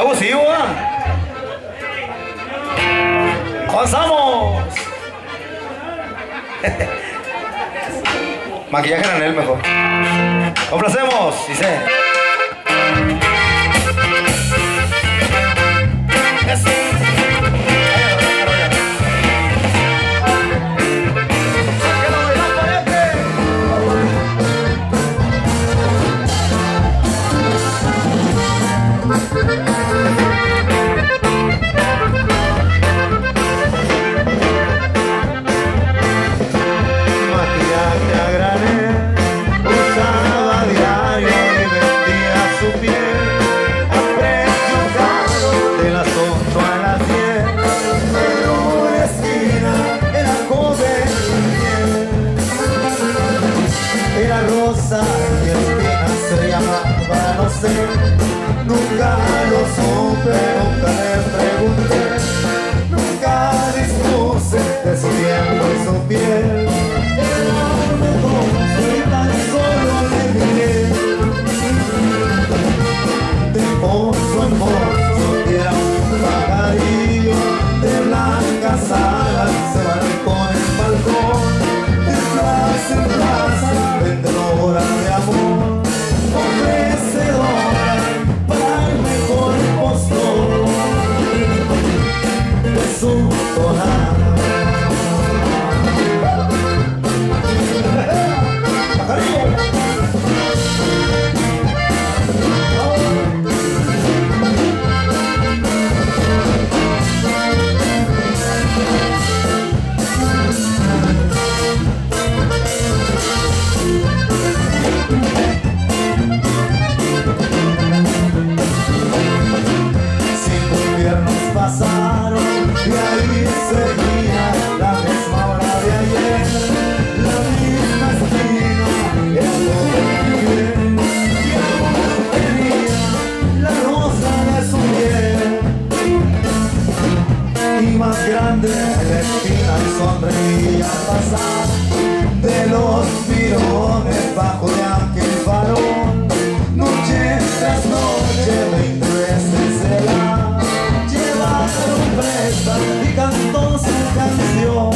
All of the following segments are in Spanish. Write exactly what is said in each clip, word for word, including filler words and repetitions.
abusivo, ¿ah? ¡Avanzamos! Maquillaje en el mejor. Complacemos, dice. Nunca lo supe, nunca le pregunté, nunca dispuse de su tiempo y su piel. Era un hermoso y tan solo le miré. De pozo en pozo era un pajarillo, de blancas alas se barcó en el balcón, de plaza en plaza, vendedora de amor. Ofrecedora para el mejor postor de su tonada. Pasaron y ahí seguía la misma hora de ayer, la misma esquina, el todo muy bien, y aún tenía la rosa de su piel, y más grande la esquina y sonreía al pasar de los pirones bajo de aquel farol, noche tras noche, veinte veces se la sorpresa y cantó su canción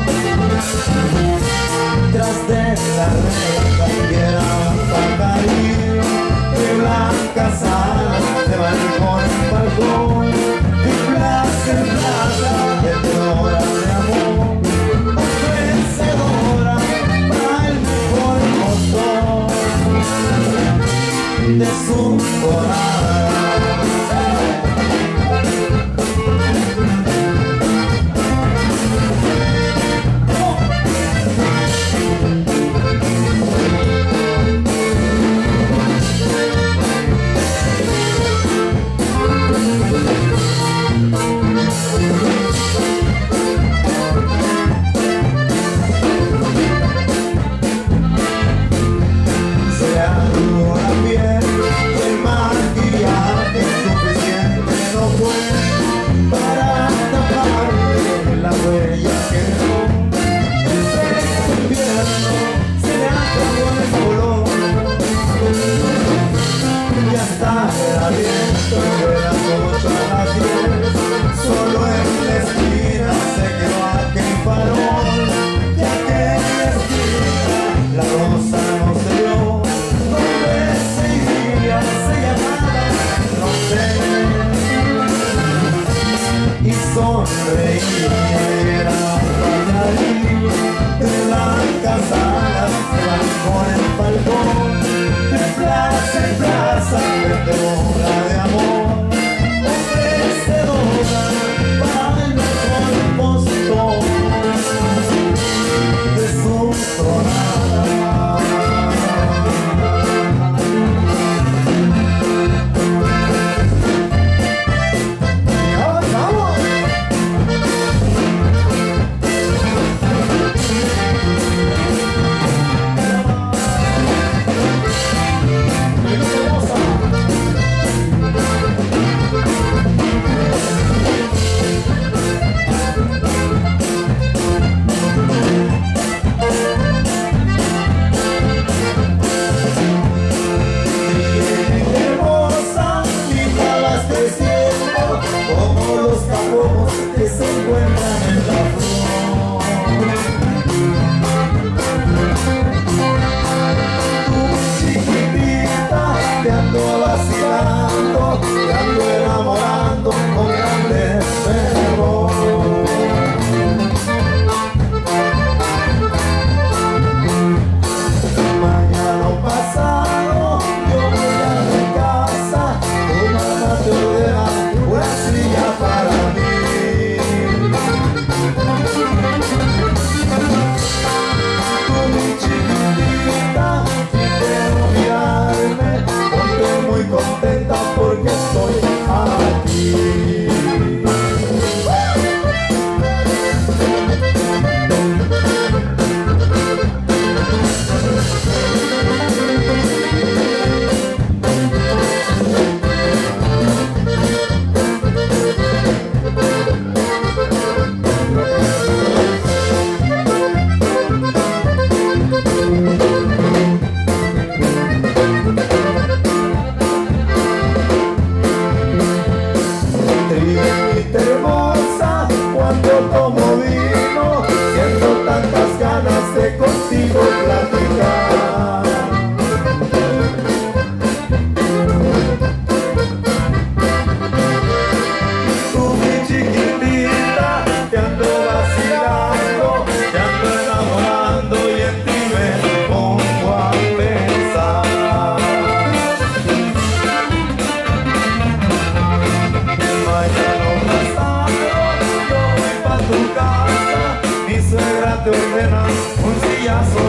tras de la reja, y era un pajarillo de blancas alas, de balcón en balcón, de plaza en plaza, vendedora de amor, ofrecedora para el mejor postor de su tonada.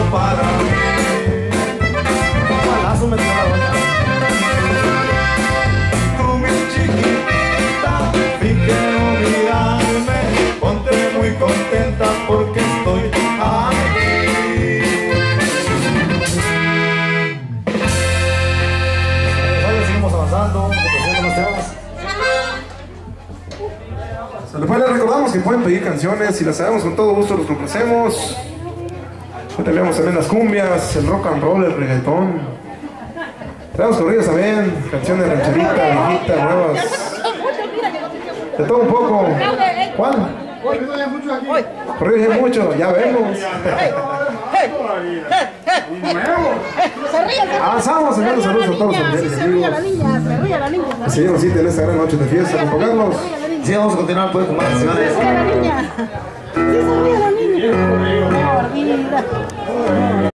para mí. Balazo me tiró la doña. Tú, mi chiquitita, fíjate mirarme, ponte muy contenta porque estoy aquí. Ahora seguimos avanzando, complaciendo más temas. Después les recordamos que pueden pedir canciones, si las sabemos con todo gusto los complacemos. Tenemos también las cumbias, el rock and roll, el reggaetón. Tenemos corridas también, canciones rancheritas, viejitas, nuevas. De todo un poco. ¿Cuál? Corridos ya mucho, ya vemos. Avanzamos, señores, saludos a todos los familiares y amigos. Que se llevan cita en esta gran noche de fiesta, acompañarnos. Sí, vamos a continuar pues con más canciones. Sí, se ríe la niña.